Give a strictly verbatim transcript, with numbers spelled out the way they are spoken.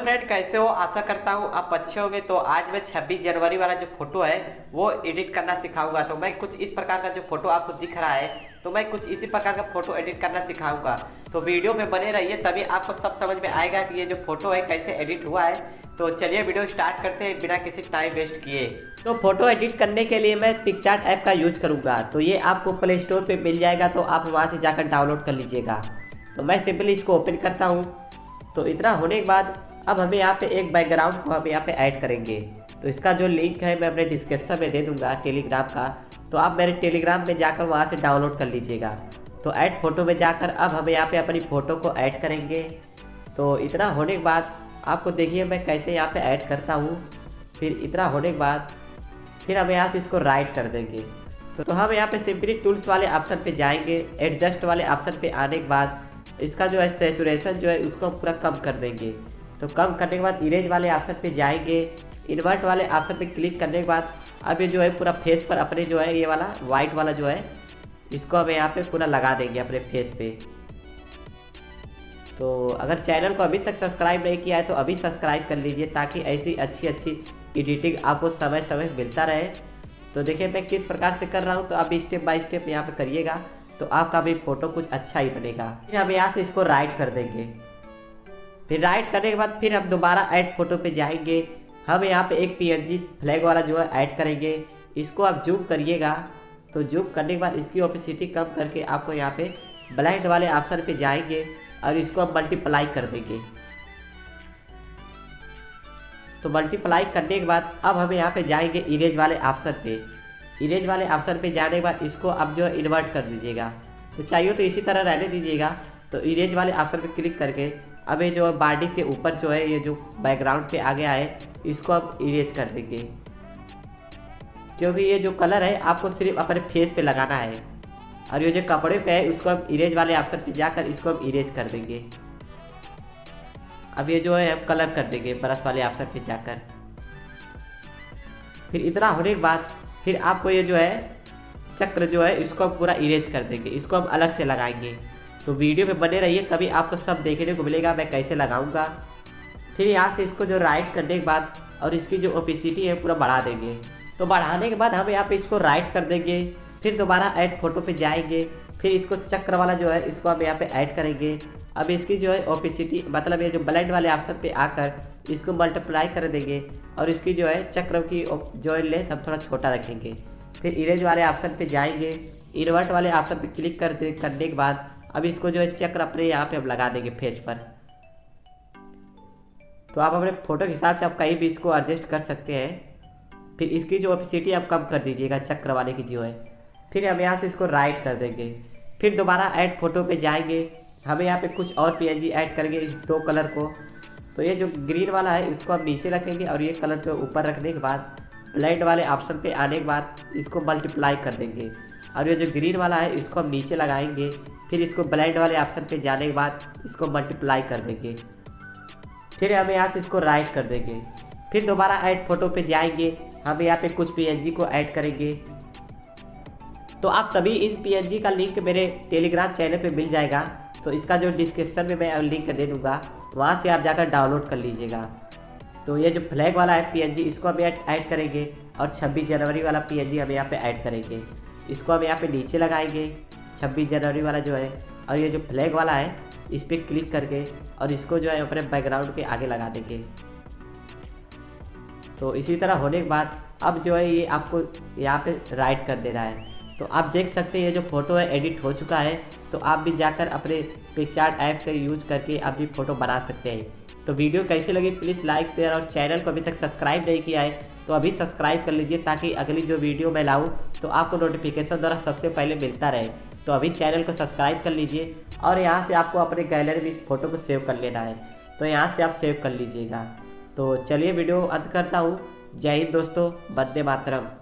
Friend, कैसे हो? आशा करता हूँ आप अच्छे होंगे। तो आज मैं छब्बीस जनवरी वाला जो फोटो है वो एडिट करना सिखाऊंगा। तो मैं कुछ इस प्रकार का जो फोटो आपको दिख रहा है, तो मैं कुछ इसी प्रकार का फोटो एडिट करना सिखाऊंगा। तो वीडियो में बने रहिए, तभी आपको सब समझ में आएगा कि ये जो फोटो है कैसे एडिट हुआ है। तो चलिए वीडियो स्टार्ट करते हैं बिना किसी टाइम वेस्ट किए। तो फोटो एडिट करने के लिए मैं पिक्सआर्ट ऐप का यूज करूँगा। तो ये आपको प्ले स्टोर पर मिल जाएगा, तो आप वहाँ से जाकर डाउनलोड कर लीजिएगा। तो मैं सिंपली इसको ओपन करता हूँ। तो इतना होने के बाद अब हमें यहाँ पे एक बैकग्राउंड को हम यहाँ पे ऐड करेंगे। तो इसका जो लिंक है मैं अपने डिस्क्रिप्शन में दे दूँगा टेलीग्राम का। तो आप मेरे टेलीग्राम में जाकर वहाँ से डाउनलोड कर लीजिएगा। तो ऐड फोटो में जाकर अब हम यहाँ पे अपनी फ़ोटो को ऐड करेंगे। तो इतना होने के बाद आपको देखिए मैं कैसे यहाँ पे ऐड करता हूँ। फिर इतना होने के बाद फिर हम यहाँ से इसको राइट कर देंगे। तो, तो हम यहाँ पे सिंपली टूल्स वाले ऑप्शन पे जाएंगे। एडजस्ट वाले ऑप्शन पे आने के बाद इसका जो है सैचुरेशन जो है उसको हम पूरा कम कर देंगे। तो कम करने के बाद इरेज वाले ऑप्शन पे जाएंगे। इन्वर्ट वाले ऑप्शन पे क्लिक करने के बाद अब ये जो है पूरा फेस पर अपने जो है ये वाला वाइट वाला जो है इसको हम यहाँ पे पूरा लगा देंगे अपने फेस पे। तो अगर चैनल को अभी तक सब्सक्राइब नहीं किया है तो अभी सब्सक्राइब कर लीजिए, ताकि ऐसी अच्छी अच्छी एडिटिंग आपको समय समय मिलता रहे। तो देखिए मैं किस प्रकार से कर रहा हूँ, तो आप स्टेप बाय स्टेप यहाँ पे करिएगा तो आपका भी फोटो कुछ अच्छा ही बनेगा। फिर हम यहाँ से इसको राइट कर देंगे। फिर राइट करने के बाद फिर हम दोबारा ऐड फोटो पे जाएंगे। हम यहाँ पे एक पीएनजी फ्लैग वाला जो है ऐड करेंगे। इसको आप जूम करिएगा। तो जूम करने के बाद इसकी ओपेसिटी कम करके आपको यहाँ पे ब्लाइंड वाले ऑप्शन पे जाएंगे और इसको हम मल्टीप्लाई कर देंगे। तो मल्टीप्लाई करने के बाद अब हम यहाँ पे जाएंगे इरेज वाले ऑप्शन पे। इरेज वाले ऑप्शन पे जाने के बाद इसको अब जो है इन्वर्ट कर दीजिएगा। तो चाहिए तो इसी तरह रहने दीजिएगा। तो इरेज वाले ऑप्शन पे क्लिक करके अब ये जो बॉडी के ऊपर जो है ये जो बैकग्राउंड पे आ गया है इसको अब इरेज कर देंगे, क्योंकि ये जो कलर है आपको सिर्फ अपने फेस पे लगाना है। और ये जो कपड़े पे है उसको हम इरेज वाले ऑप्शन पे जाकर इसको हम इरेज कर देंगे। अब ये जो है हम कलर कर देंगे ब्रश वाले ऑप्शन पे जाकर। फिर इतना होने के बाद फिर आपको ये जो है चक्र जो है इसको हम पूरा इरेज कर देंगे। इसको हम अलग से लगाएंगे। तो वीडियो में बने रहिए, तभी आपको सब देखने को मिलेगा मैं कैसे लगाऊंगा। फिर यहाँ से इसको जो राइट करने के बाद और इसकी जो ओपेसिटी है पूरा बढ़ा देंगे। तो बढ़ाने के बाद हम यहाँ पे इसको राइट कर देंगे। फिर दोबारा ऐड फोटो पे जाएंगे। फिर इसको चक्र वाला जो है इसको हम यहाँ पे ऐड करेंगे। अब इसकी जो है ओपेसिटी मतलब ये जो ब्लेंड वाले ऑप्शन पे आकर इसको मल्टीप्लाई कर देंगे और इसकी जो है चक्र की जो है लेंथ हम थोड़ा छोटा रखेंगे। फिर इरेज वाले ऑप्शन पे जाएंगे। इन्वर्ट वाले ऑप्शन पे क्लिक कर दे करने के बाद अब इसको जो है चक्र अपने यहाँ पे हम लगा देंगे फेस पर। तो आप अपने फोटो के हिसाब से आप कहीं भी इसको एडजस्ट कर सकते हैं। फिर इसकी जो ओपेसिटी आप कम कर दीजिएगा चक्र वाले की जो है। फिर हम यहाँ से इसको राइट कर देंगे। फिर दोबारा ऐड फोटो पे जाएंगे। हमें यहाँ पे कुछ और पीएनजी ऐड करेंगे इस दो कलर को। तो ये जो ग्रीन वाला है इसको हम नीचे रखेंगे और ये कलर जो ऊपर रखने के बाद ब्लेंड वाले ऑप्शन पे आने के बाद इसको मल्टीप्लाई कर देंगे और ये जो ग्रीन वाला है इसको हम नीचे लगाएंगे। फिर इसको ब्लेंड वाले ऑप्शन पे जाने के बाद इसको मल्टीप्लाई कर देंगे। फिर हम यहाँ से इसको राइट कर देंगे। फिर दोबारा ऐड फोटो पे जाएंगे। हम यहाँ पे कुछ पीएनजी को ऐड करेंगे। तो आप सभी इस पीएनजी का लिंक मेरे टेलीग्राम चैनल पे मिल जाएगा। तो इसका जो डिस्क्रिप्शन में मैं लिंक दे दूँगा, वहाँ से आप जाकर डाउनलोड कर लीजिएगा। तो ये जो फ्लैग वाला है पीएनजी इसको हम ऐड करेंगे और छब्बीस जनवरी वाला पीएनजी हम यहाँ पे ऐड करेंगे। इसको हम यहाँ पे नीचे लगाएंगे छब्बीस जनवरी वाला जो है, और ये जो फ्लैग वाला है इस पर क्लिक करके और इसको जो है अपने बैकग्राउंड के आगे लगा देंगे। तो इसी तरह होने के बाद अब जो है ये आपको यहाँ पे राइट कर देना है। तो आप देख सकते हैं ये जो फोटो है एडिट हो चुका है। तो आप भी जाकर अपने पिक्सआर्ट ऐप से यूज करके आप भी फोटो बना सकते हैं। तो वीडियो कैसी लगी प्लीज़ लाइक शेयर, और चैनल को अभी तक सब्सक्राइब नहीं किया है तो अभी सब्सक्राइब कर लीजिए, ताकि अगली जो वीडियो मैं लाऊं तो आपको नोटिफिकेशन द्वारा सबसे पहले मिलता रहे। तो अभी चैनल को सब्सक्राइब कर लीजिए और यहाँ से आपको अपने गैलरी में इस फोटो को सेव कर लेना है। तो यहाँ से आप सेव कर लीजिएगा। तो चलिए वीडियो अंत करता हूँ। जय हिंद दोस्तों, वंदे मातरम।